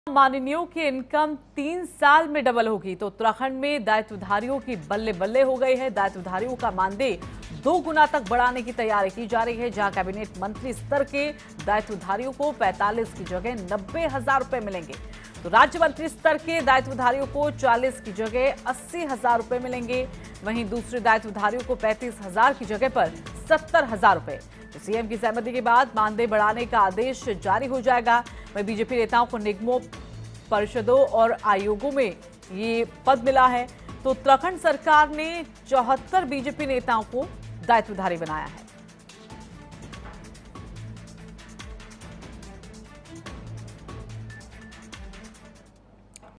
माननीयों की इनकम 3 साल में डबल होगी तो उत्तराखंड में दायित्वधारियों की बल्ले बल्ले हो गई है। दायित्वधारियों का मानदेय 2 गुना तक बढ़ाने की तैयारी की जा रही है, जहां कैबिनेट मंत्री स्तर के दायित्वधारियों को 45 की जगह 90,000 रुपए मिलेंगे, तो राज्य मंत्री स्तर के दायित्वधारियों को 40 की जगह 80,000 रुपए मिलेंगे। वहीं दूसरे दायित्वधारियों को 35,000 की जगह पर 70,000 रुपए। तो सीएम की सहमति के बाद मानदेय बढ़ाने का आदेश जारी हो जाएगा। वहीं बीजेपी नेताओं को निगमों, परिषदों और आयोगों में ये पद मिला है, तो उत्तराखंड सरकार ने 74 बीजेपी नेताओं को दायित्वधारी बनाया है।